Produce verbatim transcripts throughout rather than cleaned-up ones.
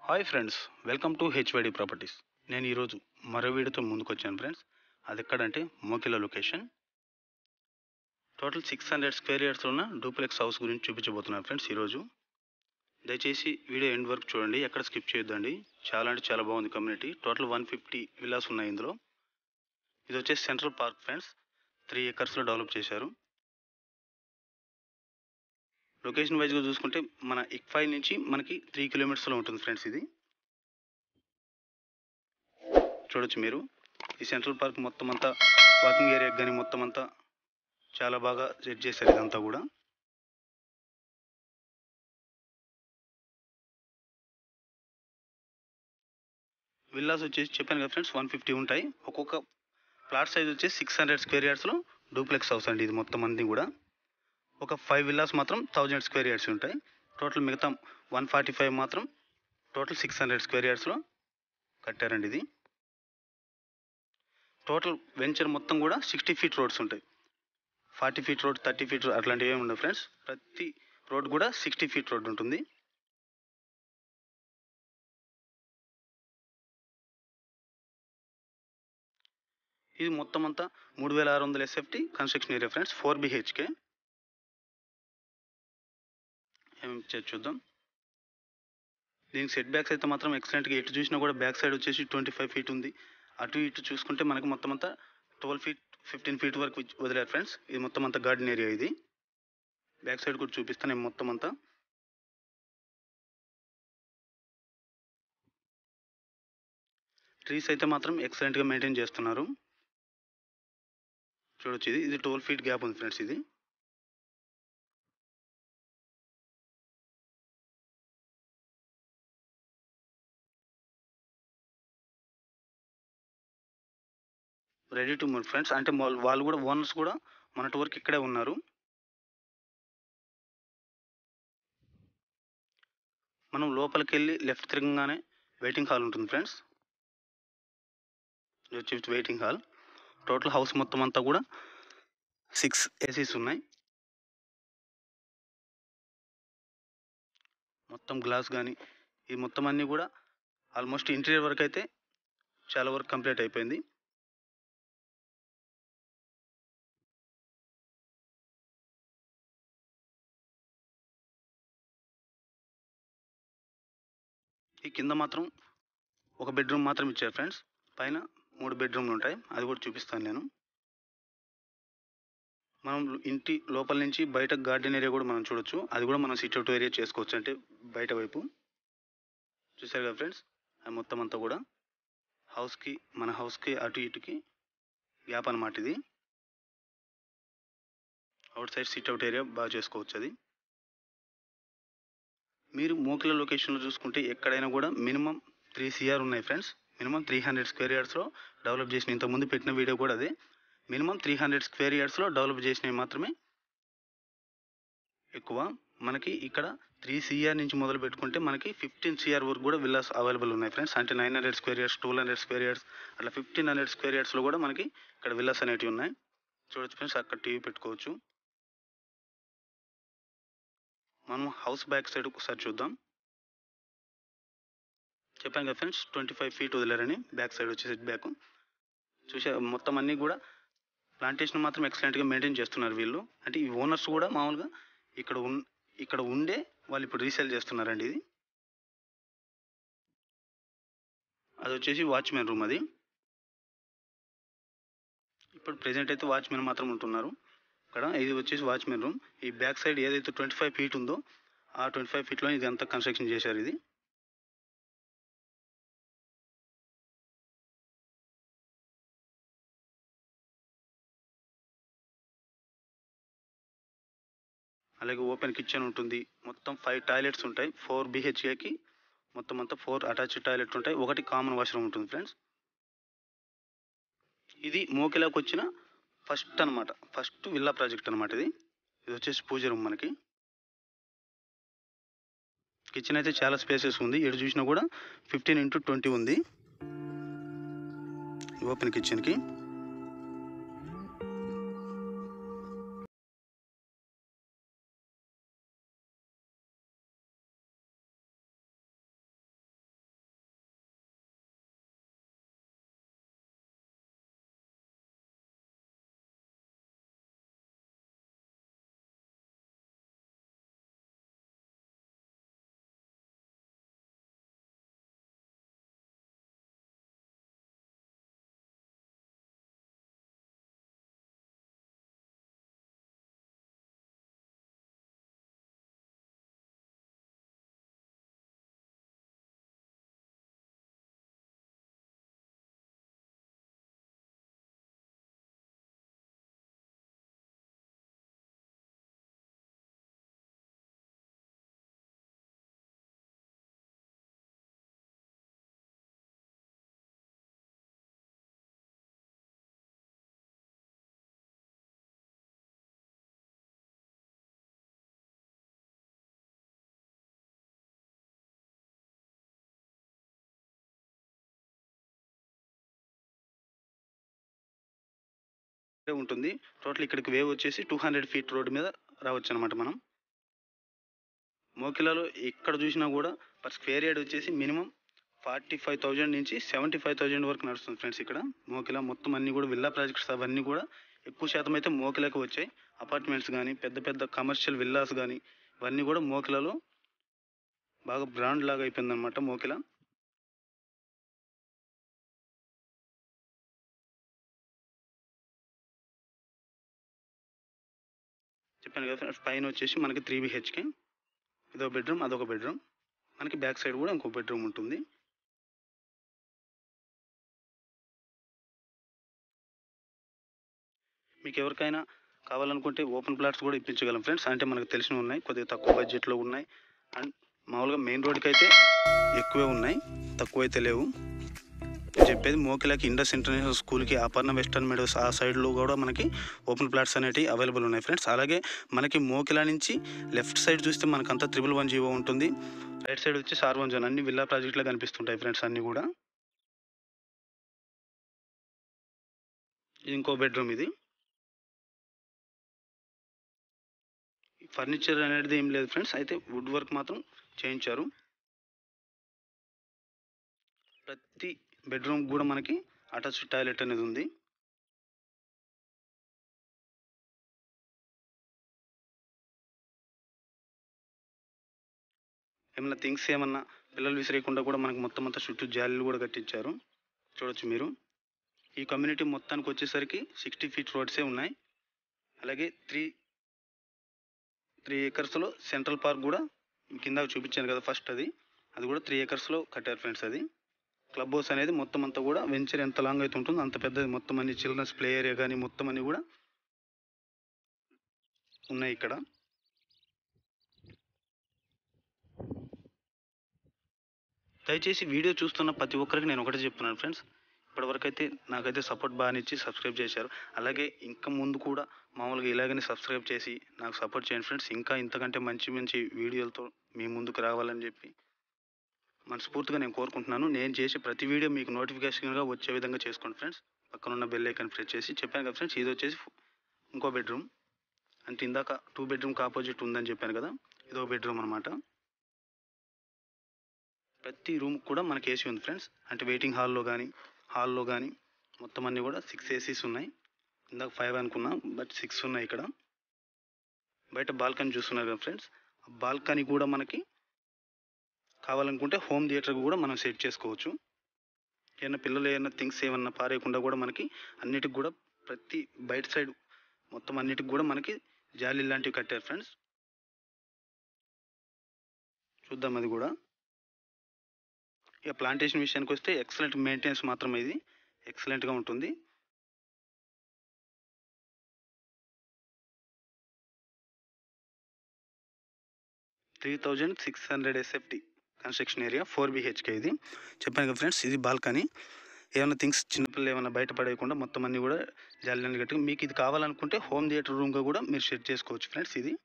Hi friends, welcome to HYD properties. నేను ఈరోజు మరో వీడియోతో ముందుకు వచ్చాను ఫ్రెండ్స్. అది ఎక్కడంటే Mokila location. Total six hundred square యార్డ్స్లో ఉన్న డూప్లెక్స్ హౌస్ గురించి చూపించబోతున్నాను ఫ్రెండ్స్ ఈరోజు. దయచేసి వీడియో ఎండ్ వరకు చూడండి, ఎక్కడ స్కిప్ చేయొద్దండి. చాలా అంటే చాలా బాగుంది community. Total one fifty villas ఉన్నాయి ఇందులో. ఇది వచ్చేసి సెంట్రల్ పార్క్ ఫ్రెండ్స్, త్రీ ఏకర్స్లో డెవలప్ చేశారు. లొకేషన్ వైజ్గా చూసుకుంటే మన ఇక్ఫై నుంచి మనకి త్రీ కిలోమీటర్స్లో ఉంటుంది ఫ్రెండ్స్. ఇది చూడొచ్చు మీరు. ఈ సెంట్రల్ పార్క్ మొత్తం అంతా వాకింగ్ ఏరియా కానీ మొత్తం అంతా చాలా బాగా సెట్ చేశారు ఇదంతా కూడా. విల్లాస్ వచ్చేసి చెప్పాను కదా ఫ్రెండ్స్, వన్ ఫిఫ్టీ ఉంటాయి. ఒక్కొక్క ప్లాట్ సైజ్ వచ్చేసి సిక్స్ హండ్రెడ్ స్క్వేర్ యార్డ్స్లో డూప్లెక్స్ హౌస్ అండి ఇది మొత్తం అన్నీ కూడా. ఒక ఫైవ్ విల్లాస్ మాత్రం థౌజండ్ స్క్వేర్ యార్డ్స్ ఉంటాయి. టోటల్ మిగతా వన్ ఫార్టీ ఫైవ్ మాత్రం టోటల్ సిక్స్ హండ్రెడ్ స్క్వేర్ యార్డ్స్లో కట్టారండి ఇది. టోటల్ వెంచర్ మొత్తం కూడా సిక్స్టీ ఫీట్ రోడ్స్ ఉంటాయి. Forty feet road, thirty feet road అట్లాంటివి ఏమి ఉండవు ఫ్రెండ్స్. ప్రతి రోడ్ కూడా సిక్స్టీ ఫీట్ రోడ్ ఉంటుంది. ఇది మొత్తం అంతా మూడు వేల ఆరు వందల SFT construction area friends, four BHK. ఏమి చూద్దాం. దీనికి సెట్ బ్యాక్స్ అయితే మాత్రం ఎక్సలెంట్గా, ఎటు చూసినా కూడా బ్యాక్ సైడ్ వచ్చేసి ట్వంటీ ఫైవ్ ఫీట్ ఉంది. అటు ఇటు చూసుకుంటే మనకి మొత్తం అంతా ట్వెల్వ్ ఫీట్ ఫిఫ్టీన్ ఫీట్ వరకు వదిలేరు ఫ్రెండ్స్. ఇది మొత్తం అంతా గార్డెన్ ఏరియా. ఇది బ్యాక్ సైడ్ కూడా చూపిస్తాను మొత్తం అంతా. ట్రీస్ అయితే మాత్రం ఎక్సలెంట్గా మెయింటైన్ చేస్తున్నారు. చూడొచ్చు, ఇది ఇది ట్వెల్వ్ ఫీట్ గ్యాప్ ఉంది ఫ్రెండ్స్. ఇది రెడీ టు మూవ్ ఫ్రెండ్స్. అంటే వాళ్ళు కూడా ఓనర్స్ కూడా మన వరకు ఇక్కడే ఉన్నారు. మనం లోపలికి వెళ్ళి లెఫ్ట్ తిరగగానే వెయిటింగ్ హాల్ ఉంటుంది ఫ్రెండ్స్. ఇది వచ్చి వెయిటింగ్ హాల్. టోటల్ హౌస్ మొత్తం అంతా కూడా సిక్స్ ఏసీస్ ఉన్నాయి. మొత్తం గ్లాస్ కానీ ఈ మొత్తం అన్నీ కూడా ఆల్మోస్ట్ ఇంటీరియర్ వర్క్ అయితే చాలా వరకు కంప్లీట్ అయిపోయింది. ఈ కింద మాత్రం ఒక బెడ్రూమ్ మాత్రం ఇచ్చారు ఫ్రెండ్స్. పైన మూడు బెడ్రూమ్లు ఉంటాయి, అది కూడా చూపిస్తాను నేను. మనం ఇంటి లోపల నుంచి బయట గార్డెన్ ఏరియా కూడా మనం చూడొచ్చు. అది కూడా మనం సిట్ అవుట్ ఏరియా చేసుకోవచ్చు, అంటే బయట వైపు. చూసారు కదా ఫ్రెండ్స్, అది మొత్తం అంతా కూడా హౌస్కి మన హౌస్కి అటు ఇటుకి గ్యాప్ అనమాట. ఇది outside sit out area బాగా చేసుకోవచ్చు. అది మీరు మోకిలా లొకేషన్లో చూసుకుంటే ఎక్కడైనా కూడా మినిమం త్రీ సిఆర్ ఉన్నాయి friends. Minimum three hundred square యార్డ్స్లో డెవలప్ చేసిన, ఇంతకుముందు పెట్టిన వీడియో కూడా అదే. మినిమం త్రీ హండ్రెడ్ స్క్వేర్ యార్డ్స్లో డెవలప్ చేసినవి మాత్రమే ఎక్కువ. మనకి ఇక్కడ త్రీ సిఆర్ నుంచి మొదలు పెట్టుకుంటే మనకి ఫిఫ్టీన్ సిఆర్ వరకు కూడా విల్లాస్ అవైలబుల్ ఉన్నాయి ఫ్రెండ్స్. అంటే nine hundred square yards, twelve hundred square yards, అట్లా ఫిఫ్టీన్ హండ్రెడ్ స్క్వేర్ యార్డ్స్లో కూడా మనకి ఇక్కడ విల్లాస్ అనేటివి ఉన్నాయి. చూడొచ్చు ఫ్రెండ్స్, అక్కడ టీవీ పెట్టుకోవచ్చు. మనం హౌస్ బ్యాక్ సైడ్ ఒకసారి చూద్దాం. చెప్పాను కదా ఫ్రెండ్స్, ట్వంటీ ఫైవ్ ఫీట్ వదిలేరని. బ్యాక్ సైడ్ వచ్చేసి బ్యాక్ చూసే మొత్తం అన్నీ కూడా ప్లాంటేషన్ మాత్రం ఎక్సలెంట్గా మెయింటైన్ చేస్తున్నారు వీళ్ళు. అంటే ఈ ఓనర్స్ కూడా మామూలుగా ఇక్కడ ఉన్ ఇక్కడ ఉండే వాళ్ళు ఇప్పుడు రీసేల్ చేస్తున్నారండి. ఇది అది వచ్చేసి వాచ్మెన్ రూమ్. అది ఇప్పుడు ప్రెజెంట్ అయితే వాచ్మెన్ మాత్రం ఉంటున్నారు ఇక్కడ. ఇది వచ్చేసి వాచ్మెన్ రూమ్. ఈ బ్యాక్ సైడ్ ఏదైతే ట్వంటీ ఫైవ్ ఫీట్ ఉందో ఆ ట్వంటీ ఫైవ్ ఫీట్లో ఇది అంతా కన్స్ట్రక్షన్ చేశారు. ఇది అలాగే ఓపెన్ కిచెన్ ఉంటుంది. మొత్తం ఫైవ్ టాయిలెట్స్ ఉంటాయి. ఫోర్ బిహెచ్కేకి మొత్తం అంతా ఫోర్ అటాచ్డ్ టాయిలెట్ ఉంటాయి. ఒకటి కామన్ వాష్రూమ్ ఉంటుంది ఫ్రెండ్స్. ఇది మోకిలాకు వచ్చిన ఫస్ట్ అనమాట, ఫస్ట్ విల్లా ప్రాజెక్ట్ అనమాట ఇది. ఇది వచ్చేసి పూజ రూమ్. మనకి కిచెన్ అయితే చాలా స్పేసెస్ ఉంది. ఎటు చూసినా కూడా ఫిఫ్టీన్ ఇంటూ ట్వంటీ ఉంది ఓపెన్ కిచెన్కి. ఉంటుంది. టోటల్ ఇక్కడికి వేవ్ వచ్చేసి టూ హండ్రెడ్ ఫీట్ రోడ్డు మీద రావచ్చు అనమాట. మనం మోకిలాలో ఎక్కడ చూసినా కూడా పర్ స్క్వేర్ యార్డ్ వచ్చేసి మినిమం ఫార్టీ ఫైవ్ థౌజండ్ నుంచి సెవెంటీ ఫైవ్ థౌజండ్ వరకు నడుస్తుంది ఫ్రెండ్స్. ఇక్కడ మోకిలా మొత్తం అన్నీ కూడా విల్లా ప్రాజెక్ట్స్ అవన్నీ కూడా ఎక్కువ శాతం అయితే మోకిలాకి వచ్చాయి. అపార్ట్మెంట్స్ కానీ పెద్ద పెద్ద కమర్షియల్ విల్లాస్ కానీ ఇవన్నీ కూడా మోకిలాలో బాగా బ్రాండ్ లాగా అయిపోయిందనమాట మోకిలా. చెప్పాను కదా ఫ్రెండ్స్, పైన వచ్చేసి మనకి త్రీ బిహెచ్కే ఇదొక బెడ్రూమ్, అదొక బెడ్రూమ్. మనకి బ్యాక్ సైడ్ కూడా ఇంకో బెడ్రూమ్ ఉంటుంది. మీకు ఎవరికైనా కావాలనుకుంటే ఓపెన్ ప్లాట్స్ కూడా ఇప్పించగలం ఫ్రెండ్స్. అంటే మనకు తెలిసినవి ఉన్నాయి, కొద్దిగా తక్కువ బడ్జెట్లో ఉన్నాయి. అండ్ మామూలుగా మెయిన్ రోడ్కి అయితే ఎక్కువే ఉన్నాయి, తక్కువ అయితే లేవు. నేను చెప్పేది మోకిలాకి ఇండస్ ఇంటర్నేషనల్ స్కూల్కి అపర్ణ వెస్టర్న్ మెడోస్ ఆ సైడ్లో కూడా మనకి ఓపెన్ ప్లాట్స్ అనేవి అవైలబుల్ ఉన్నాయి ఫ్రెండ్స్. అలాగే మనకి మోకిలా నుంచి లెఫ్ట్ సైడ్ చూస్తే మనకంతా త్రిబుల్ వన్ జీవో ఉంటుంది. రైట్ సైడ్ వచ్చి సార్ వన్ జోన్, అన్ని విల్లా ప్రాజెక్టులో కనిపిస్తుంటాయి ఫ్రెండ్స్ అన్నీ కూడా. ఇది ఇంకో బెడ్రూమ్. ఇది ఫర్నిచర్ అనేది ఏం లేదు ఫ్రెండ్స్, అయితే వుడ్ వర్క్ మాత్రం చేయించారు. ప్రతి బెడ్రూమ్ కూడా మనకి అటాచ్డ్ టాయిలెట్ అనేది ఉంది. ఏమన్నా థింగ్స్ ఏమన్నా పిల్లలు విసిరేయకుండా కూడా మనకు మొత్తం అంతా చుట్టూ జాలీలు కూడా కట్టించారు, చూడొచ్చు మీరు. ఈ కమ్యూనిటీ మొత్తానికి వచ్చేసరికి సిక్స్టీ ఫీట్ రోడ్సే ఉన్నాయి. అలాగే త్రీ త్రీ ఏకర్స్లో సెంట్రల్ పార్క్ కూడా కింద చూపించాను కదా ఫస్ట్, అది అది కూడా త్రీ ఏకర్స్లో కట్టారు ఫ్రెండ్స్. అది క్లబ్ హౌస్ అనేది మొత్తం అంతా కూడా వెంచర్ ఎంత లాంగ్ అయితే ఉంటుందో అంత పెద్దది. మొత్తం అన్ని చిల్డ్రన్స్ ప్లే ఏరియా కానీ మొత్తం అన్ని కూడా ఉన్నాయి ఇక్కడ. దయచేసి వీడియో చూస్తున్న ప్రతి ఒక్కరికి నేను ఒకటే చెప్తున్నాను ఫ్రెండ్స్, ఇప్పటివరకు అయితే నాకైతే సపోర్ట్ బాగా ఇచ్చి సబ్స్క్రైబ్ చేశారు. అలాగే ఇంకా ముందు కూడా మామూలుగా ఇలాగనే సబ్స్క్రైబ్ చేసి నాకు సపోర్ట్ చేయండి ఫ్రెండ్స్. ఇంకా ఇంతకంటే మంచి మంచి వీడియోలతో మీ ముందుకు రావాలని చెప్పి మనస్ఫూర్తిగా నేను కోరుకుంటున్నాను. నేను చేసే ప్రతి వీడియో మీకు నోటిఫికేషన్గా వచ్చే విధంగా చేసుకోండి ఫ్రెండ్స్. పక్కనున్న బెల్ ఐకాన్ ప్రెస్ చేసి. చెప్పాను కదా ఫ్రెండ్స్, ఇది వచ్చేసి ఇంకో బెడ్రూమ్. అంటే ఇందాక టూ బెడ్రూమ్కి ఆపోజిట్ ఉందని చెప్పాను కదా, ఇదో బెడ్రూమ్ అనమాట. ప్రతి రూమ్ కూడా మనకి ఏసీ ఉంది ఫ్రెండ్స్. అంటే వెయిటింగ్ హాల్లో కానీ హాల్లో కానీ మొత్తం అన్నీ కూడా సిక్స్ ఏసీస్ ఉన్నాయి. ఇందాక ఫైవ్ అనుకున్నా, బట్ సిక్స్ ఉన్నాయి ఇక్కడ. బయట బాల్కనీ చూస్తున్నారు కదా ఫ్రెండ్స్, బాల్కనీ కూడా మనకి కావాలనుకుంటే హోమ్ థియేటర్ కూడా మనం సెట్ చేసుకోవచ్చు. ఏమైనా పిల్లలు ఏమైనా థింగ్స్ ఏమన్నా పారేయకుండా కూడా మనకి అన్నిటికి కూడా ప్రతి బయట సైడ్ మొత్తం అన్నిటికి కూడా మనకి జాలీ లాంటివి కట్టారు ఫ్రెండ్స్. చూద్దాం అది కూడా. ఇక ప్లాంటేషన్ విషయానికి వస్తే ఎక్సలెంట్ మెయింటెనెన్స్ మాత్రం ఇది ఎక్సలెంట్గా ఉంటుంది. Three thousand six hundred SFT construction area, four BHK. ఇది చెప్పాను కదా ఫ్రెండ్స్, ఇది బాల్కనీ. ఏమైనా థింగ్స్ చిన్నపిల్లలు ఏమైనా బయట పడేయకుండా మొత్తం అన్నీ కూడా జాలీలను కట్టి మీకు ఇది కావాలనుకుంటే హోమ్ థియేటర్ రూమ్గా కూడా మీరు సెట్ చేసుకోవచ్చు ఫ్రెండ్స్. ఇది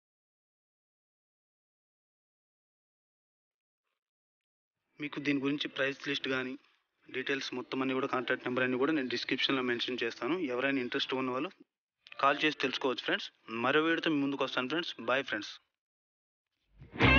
మీకు దీని గురించి ప్రైస్ లిస్ట్ కానీ డీటెయిల్స్ మొత్తం అన్నీ కూడా కాంటాక్ట్ నెంబర్ అన్ని కూడా నేను డిస్క్రిప్షన్లో మెన్షన్ చేస్తాను. ఎవరైనా ఇంట్రెస్ట్ ఉన్న వాళ్ళు కాల్ చేసి తెలుసుకోవచ్చు ఫ్రెండ్స్. మరో వీడియోతో మీ ముందుకు వస్తాను ఫ్రెండ్స్. Bye friends.